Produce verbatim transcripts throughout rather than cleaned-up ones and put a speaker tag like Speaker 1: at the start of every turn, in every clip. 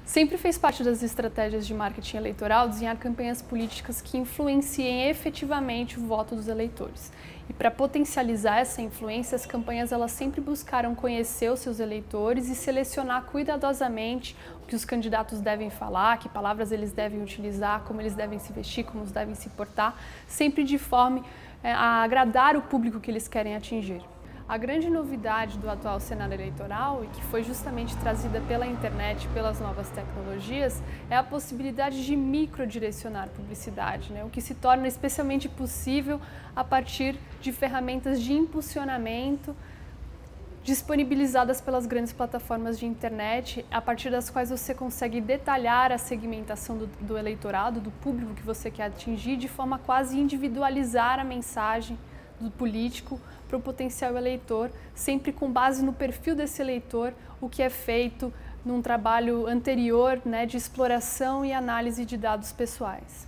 Speaker 1: Sempre fez parte das estratégias de marketing eleitoral desenhar campanhas políticas que influenciem efetivamente o voto dos eleitores. E para potencializar essa influência, as campanhas elas sempre buscaram conhecer os seus eleitores e selecionar cuidadosamente o que os candidatos devem falar, que palavras eles devem utilizar, como eles devem se vestir, como eles devem se portar, sempre de forma é, a agradar o público que eles querem atingir. A grande novidade do atual cenário eleitoral, e que foi justamente trazida pela internet e pelas novas tecnologias, é a possibilidade de microdirecionar publicidade, né? O que se torna especialmente possível a partir de ferramentas de impulsionamento disponibilizadas pelas grandes plataformas de internet, a partir das quais você consegue detalhar a segmentação do, do eleitorado, do público que você quer atingir, de forma a quase individualizar a mensagem do político para o potencial eleitor, sempre com base no perfil desse eleitor, o que é feito num trabalho anterior, né, de exploração e análise de dados pessoais.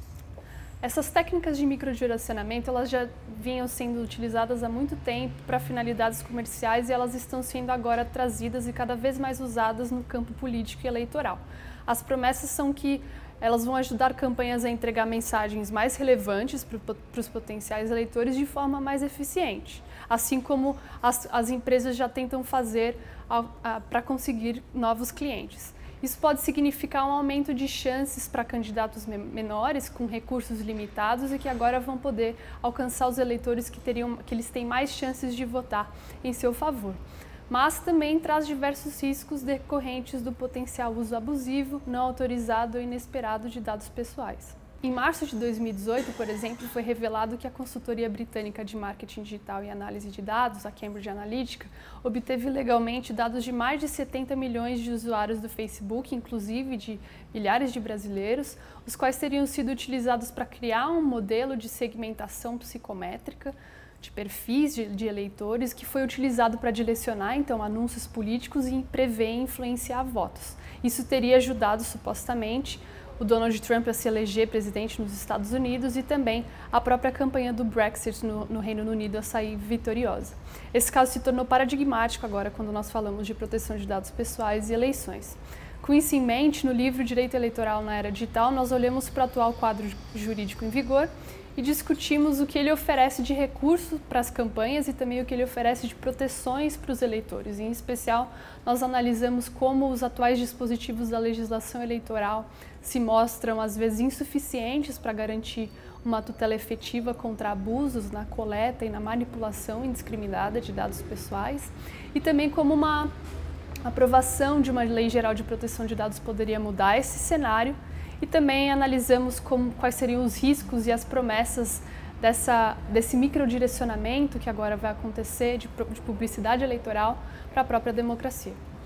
Speaker 1: Essas técnicas de microdirecionamento, elas já vinham sendo utilizadas há muito tempo para finalidades comerciais e elas estão sendo agora trazidas e cada vez mais usadas no campo político e eleitoral. As promessas são que elas vão ajudar campanhas a entregar mensagens mais relevantes para os potenciais eleitores de forma mais eficiente, assim como as, as empresas já tentam fazer para conseguir novos clientes. Isso pode significar um aumento de chances para candidatos menores, com recursos limitados e que agora vão poder alcançar os eleitores que, teriam, que eles têm mais chances de votar em seu favor. Mas também traz diversos riscos decorrentes do potencial uso abusivo, não autorizado ou inesperado de dados pessoais. Em março de dois mil e dezoito, por exemplo, foi revelado que a consultoria britânica de marketing digital e análise de dados, a Cambridge Analytica, obteve legalmente dados de mais de setenta milhões de usuários do Facebook, inclusive de milhares de brasileiros, os quais teriam sido utilizados para criar um modelo de segmentação psicométrica de perfis de, de eleitores que foi utilizado para direcionar então anúncios políticos e prever e influenciar votos. Isso teria ajudado supostamente o Donald Trump a se eleger presidente nos Estados Unidos e também a própria campanha do Brexit no, no Reino Unido a sair vitoriosa. Esse caso se tornou paradigmático agora quando nós falamos de proteção de dados pessoais e eleições. Com isso em mente, no livro Direito Eleitoral na Era Digital, nós olhamos para o atual quadro jurídico em vigor e discutimos o que ele oferece de recursos para as campanhas e também o que ele oferece de proteções para os eleitores. Em especial, nós analisamos como os atuais dispositivos da legislação eleitoral se mostram, às vezes, insuficientes para garantir uma tutela efetiva contra abusos na coleta e na manipulação indiscriminada de dados pessoais e também como uma aprovação de uma lei geral de proteção de dados poderia mudar esse cenário. E também analisamos como, quais seriam os riscos e as promessas dessa, desse microdirecionamento que agora vai acontecer de, de publicidade eleitoral para a própria democracia.